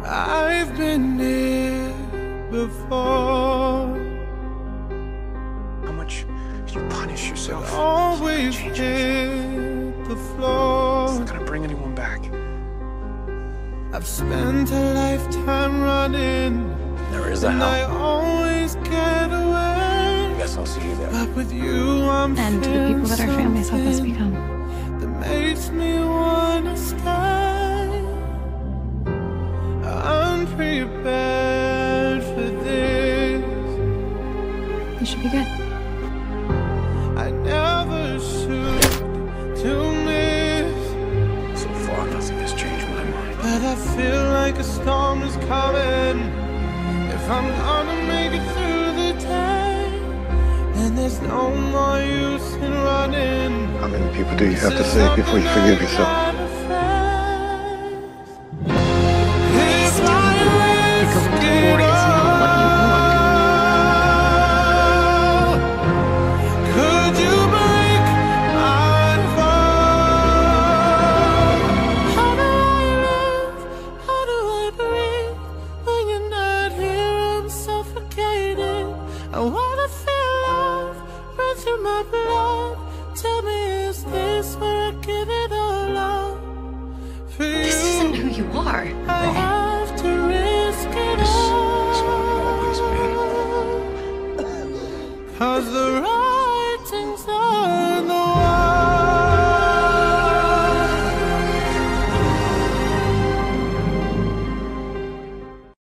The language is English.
I've been here before. How much you punish yourself? Always hit the floor. It's not gonna bring anyone back. I've spent a lifetime running. There is a and I hell. always get away. I guess I'll see you there. But with you, I'm And to the people that our families help us become. that makes me wanna stay. I'm prepared for this. You should be good. I never shoot to miss, So far, nothing has changed my mind. but I feel like a storm is coming. If I'm gonna make it through the day, then there's no more use in running. How many people do you have to save before you forgive yourself? I wanna feel love run through my blood. Tell me, is this where I give it all up? For This you, isn't who you are. I have to risk it This all. is what I've always been. 'Cause the